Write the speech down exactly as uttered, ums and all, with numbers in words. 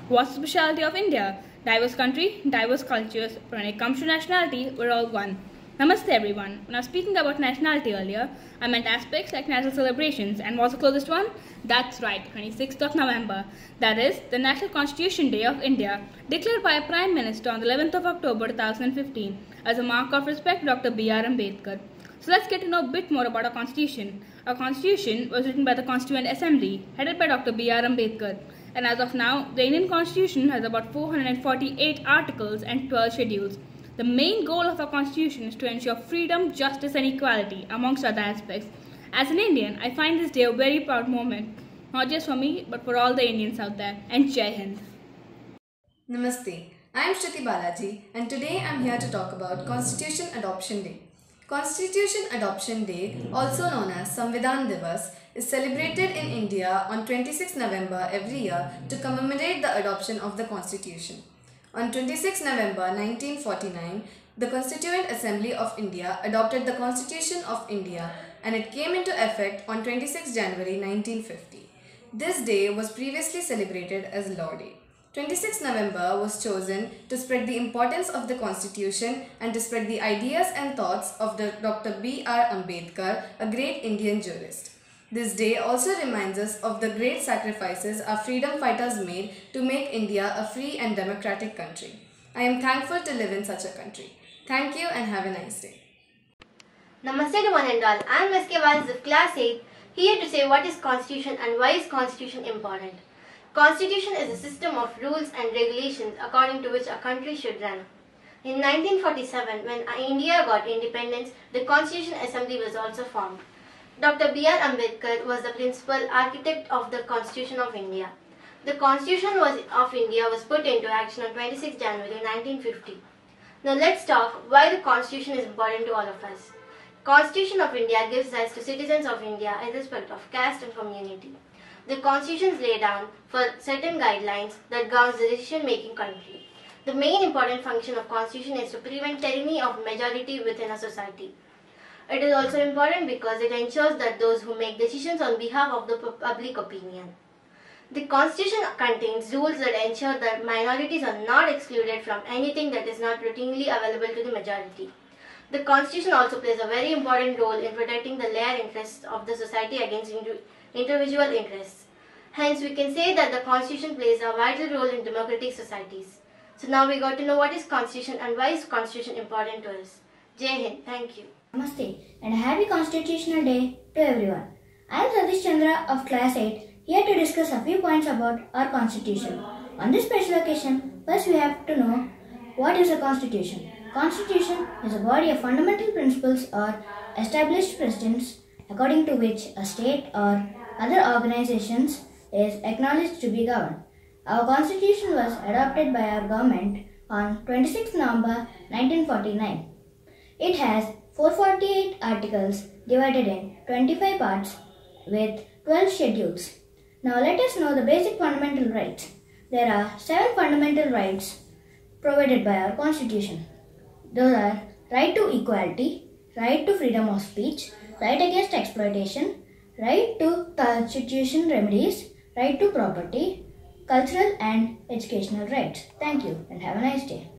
What's the speciality of India? Diverse country, diverse cultures, but when it comes to nationality, we're all one. Namaste everyone. When I was speaking about nationality earlier, I meant aspects like national celebrations, and what's the closest one? That's right, twenty-sixth of November. That is, the National Constitution Day of India, declared by a Prime Minister on the eleventh of October two thousand fifteen as a mark of respect to Doctor B R Ambedkar. So let's get to know a bit more about our Constitution. Our Constitution was written by the Constituent Assembly, headed by Doctor B R Ambedkar. And as of now, the Indian Constitution has about four hundred forty-eight articles and twelve schedules. The main goal of our Constitution is to ensure freedom, justice and equality, amongst other aspects. As an Indian, I find this day a very proud moment, not just for me, but for all the Indians out there. And Jai Hind. Namaste, I am Shruti Balaji and today I am here to talk about Constitution Adoption Day. Constitution Adoption Day, also known as Samvidhan Divas, is celebrated in India on twenty-sixth November every year to commemorate the adoption of the Constitution. On twenty-sixth November nineteen forty-nine, the Constituent Assembly of India adopted the Constitution of India and it came into effect on twenty-sixth January nineteen fifty. This day was previously celebrated as Law Day. twenty-sixth November was chosen to spread the importance of the Constitution and to spread the ideas and thoughts of the Doctor B R Ambedkar, a great Indian jurist. This day also reminds us of the great sacrifices our freedom fighters made to make India a free and democratic country. I am thankful to live in such a country. Thank you and have a nice day. Namaste to one and all. I am S K Vaz of Class eight, here to say what is Constitution and why is Constitution important. Constitution is a system of rules and regulations according to which a country should run. In nineteen forty-seven, when India got independence, the Constitution Assembly was also formed. Doctor B R Ambedkar was the principal architect of the Constitution of India. The Constitution was, of India was put into action on twenty-sixth January nineteen fifty. Now let's talk why the Constitution is important to all of us. Constitution of India gives rise to citizens of India irrespective of caste and community. The constitutions lay down for certain guidelines that governs the decision-making country. The main important function of constitution is to prevent tyranny of majority within a society. It is also important because it ensures that those who make decisions on behalf of the public opinion. The constitution contains rules that ensure that minorities are not excluded from anything that is not routinely available to the majority. The constitution also plays a very important role in protecting the layer interests of the society against individual interests. Hence, we can say that the Constitution plays a vital role in democratic societies. So now we got to know what is Constitution and why is Constitution important to us. Jai Hind. Thank you. Namaste and a happy Constitutional Day to everyone. I am Satish Chandra of Class eight, here to discuss a few points about our Constitution. On this special occasion, first we have to know what is a Constitution. Constitution is a body of fundamental principles or established precedents according to which a state or other organizations is acknowledged to be governed. Our Constitution was adopted by our government on twenty-sixth November nineteen forty-nine. It has four hundred forty-eight articles divided in twenty-five parts with twelve schedules. Now let us know the basic fundamental rights. There are seven fundamental rights provided by our Constitution. Those are right to equality, right to freedom of speech, right against exploitation, right to constitution remedies, right to property, cultural and educational rights. Thank you and have a nice day.